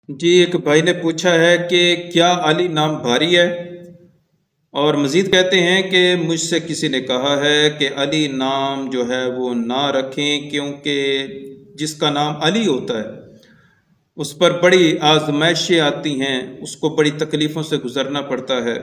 جی ایک بھائی نے پوچھا ہے کہ کیا علی نام بھاری ہے، اور مزید کہتے ہیں کہ مجھ سے کسی نے کہا ہے کہ علی نام جو ہے وہ نہ رکھیں، کیونکہ جس کا نام علی ہوتا ہے اس پر بڑی آزمائشیں آتی ہیں، اس کو بڑی تکلیفوں سے گزرنا پڑتا ہے،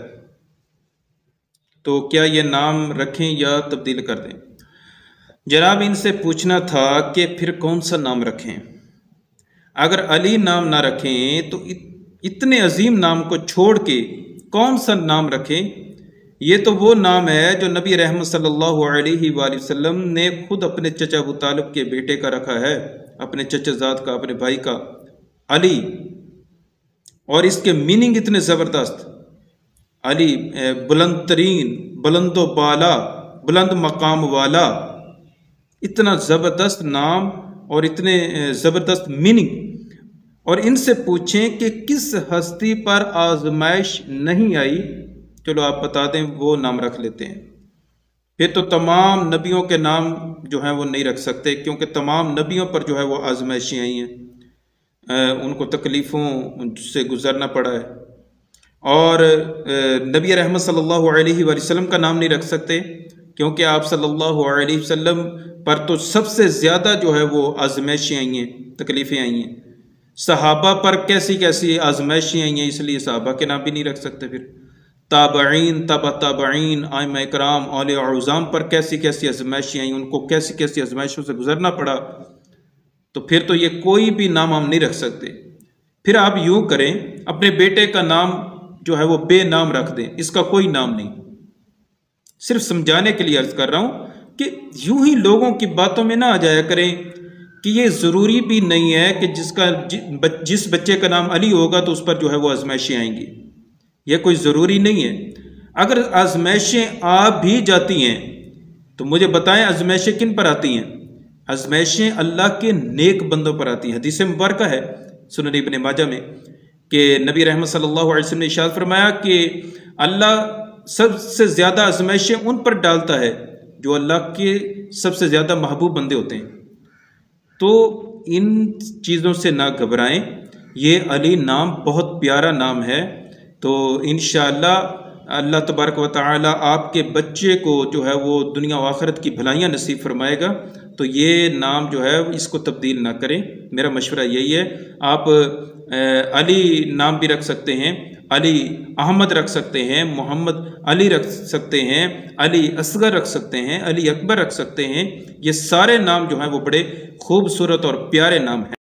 تو کیا یہ نام رکھیں یا تبدیل کر دیں؟ جناب ان سے پوچھنا تھا کہ پھر کون سا نام رکھیں؟ اگر علی نام نہ رکھیں تو اتنے عظیم نام کو چھوڑ کے کون سا نام رکھیں؟ یہ تو وہ نام ہے جو نبی رحمت صلی اللہ علیہ وآلہ وسلم نے خود اپنے چچا ابو طالب کے بیٹے کا رکھا ہے، اپنے چچا زاد کا، اپنے بھائی کا، علی۔ اور اس کے میننگ اتنے زبردست، علی بلند ترین، بلند و بالا، بلند مقام والا، اتنا زبردست نام اور اتنے زبردست میننگ۔ اور ان سے پوچھیں کہ کس ہستی پر آزمائش نہیں آئی، چلو آپ بتا دیں، وہ نام رکھ لیتے ہیں۔ پھر تو تمام نبیوں کے نام جو ہیں وہ نہیں رکھ سکتے، کیونکہ تمام نبیوں پر جو ہے وہ آزمائشیں آئی ہیں، ان کو تکلیفوں سے گزرنا پڑا ہے۔ اور نبی رحمت صلی اللہ علیہ وآلہ وسلم کا نام نہیں رکھ سکتے، کیونکہ آپ صلی اللہ علیہ وسلم پر تو سب سے زیادہ جو ہے وہ آزمائشیں آئی ہیں، تکلیفیں آئی ہیں۔ صحابہ پر کیسی کیسی آزمائشیں آئی ہیں، اس لیے صحابہ کے نام بھی نہیں رکھ سکتے۔ پھر تابعین، تبع تابعین، ائمہ اکرام، اولیاء اعظام پر کیسی کیسی آزمائشیں آئیں، ان کو کیسی کیسی آزمائشوں سے گزرنا پڑا، تو پھر تو یہ کوئی بھی نام ہم نہیں رکھ سکتے۔ پھر آپ یوں کریں، اپنے بیٹے کا نام جو ہے وہ بے نام رکھ دیں، اس کا کوئی نام نہیں۔ صرف سمجھانے کے لیے عرض کر رہا ہوں کہ یوں ہی لوگوں کی باتوں میں نہ آ جایا کریں کہ یہ ضروری بھی نہیں ہے کہ جس بچے کا نام علی ہوگا تو اس پر جو ہے وہ آزمائشیں آئیں گی، یہ کوئی ضروری نہیں ہے۔ اگر آزمائشیں آ بھی جاتی ہیں تو مجھے بتائیں آزمائشیں کن پر آتی ہیں؟ آزمائشیں اللہ کے نیک بندوں پر آتی ہیں۔ حدیث مبارکہ ہے سنن ابن ماجہ میں کہ نبی رحمت صلی اللہ علیہ وسلم نے ارشاد فرمایا کہ اللہ سب سے زیادہ آزمائشیں ان پر ڈالتا ہے جو اللہ کے سب سے زیادہ محبوب بندے ہوتے ہیں۔ تو ان چیزوں سے نہ گھبرائیں، یہ علی نام بہت پیارا نام ہے، تو انشاءاللہ اللہ تبارک و تعالی آپ کے بچے کو جو ہے وہ دنیا و آخرت کی بھلائیاں نصیب فرمائے گا، تو یہ نام جو ہے اس کو تبدیل نہ کریں، میرا مشورہ یہی ہے۔ آپ علی نام بھی رکھ سکتے ہیں، علی احمد رکھ سکتے ہیں، محمد علی رکھ سکتے ہیں، علی اصغر رکھ سکتے ہیں، علی اکبر رکھ سکتے ہیں، یہ سارے نام جو ہیں وہ بڑے خوبصورت اور پیارے نام ہیں۔